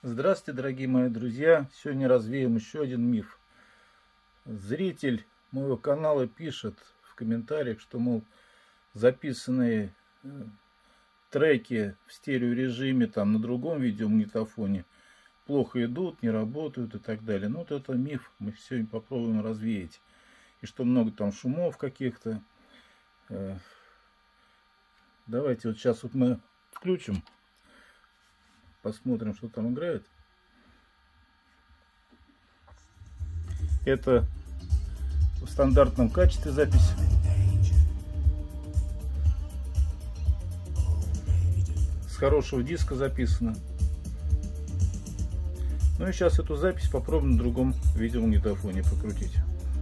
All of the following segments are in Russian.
Здравствуйте, дорогие мои друзья! Сегодня развеем еще один миф. Зритель моего канала пишет в комментариях, что, мол, записанные треки в стереорежиме там на другом видеомагнитофоне плохо идут, не работают и так далее. Ну, вот это миф, мы сегодня попробуем развеять. И что много там шумов каких-то. Давайте вот сейчас вот мы включим. Посмотрим, что там играет. Это в стандартном качестве запись. С хорошего диска записано. Ну и сейчас эту запись попробуем на другом видеомагнитофоне покрутить.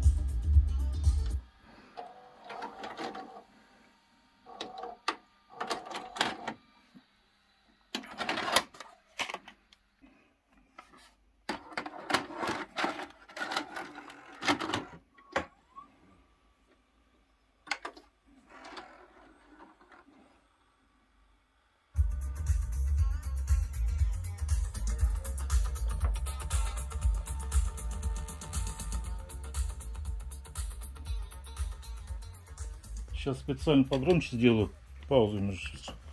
Сейчас специально погромче сделаю паузу между.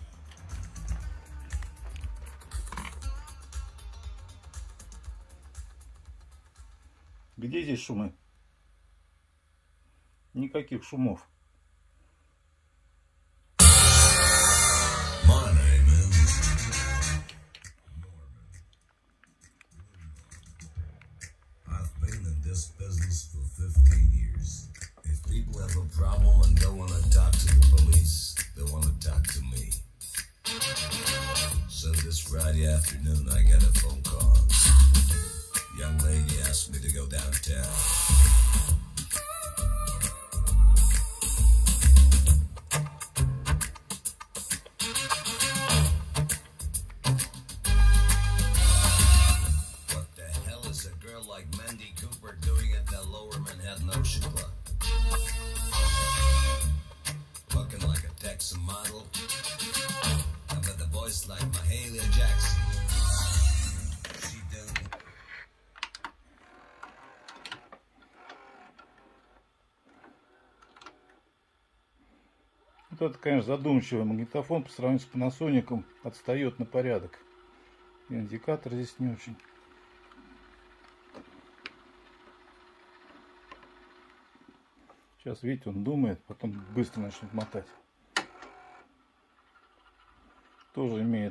Где здесь шумы? Никаких шумов. People have a problem and don't want to talk to the police. They want to talk to me. So this Friday afternoon I got a phone call. Young lady asked me to go downtown. What the hell is a girl like Mandy Cooper doing at the Lower Manhattan Ocean Club? Looking like a Texan model, and with a voice like Mahalia Jackson. She done. Вот это, конечно, задумчивый магнитофон по сравнению с Panasonic, отстает на порядок. И индикатор здесь не очень. Сейчас, видите, он думает, потом быстро начнет мотать. Тоже имеет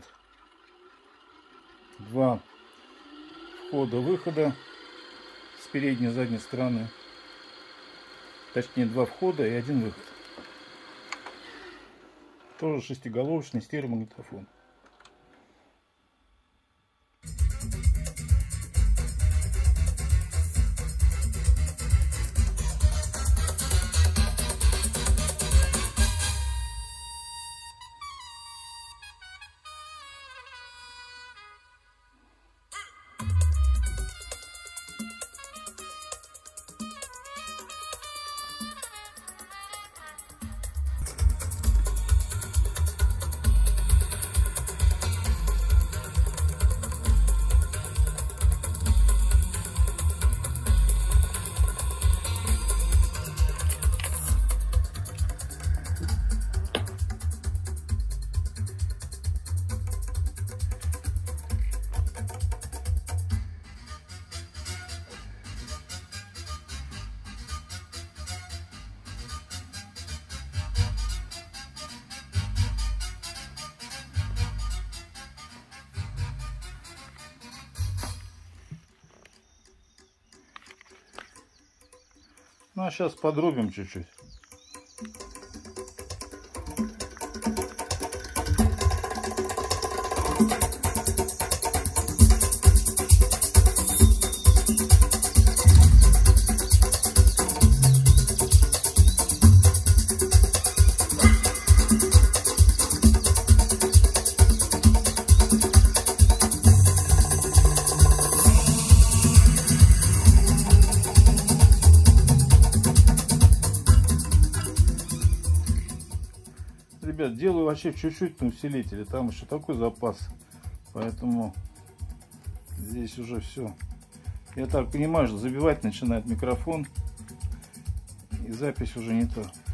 два входа-выхода с передней и задней стороны. Точнее, два входа и один выход. Тоже шестиголовочный стереомагнитофон. Ну а сейчас подрубим чуть-чуть. Ребят, делаю вообще чуть-чуть на усилителе, там еще такой запас, поэтому Здесь уже все. Я так понимаю, что забивать начинает микрофон. И запись уже не та.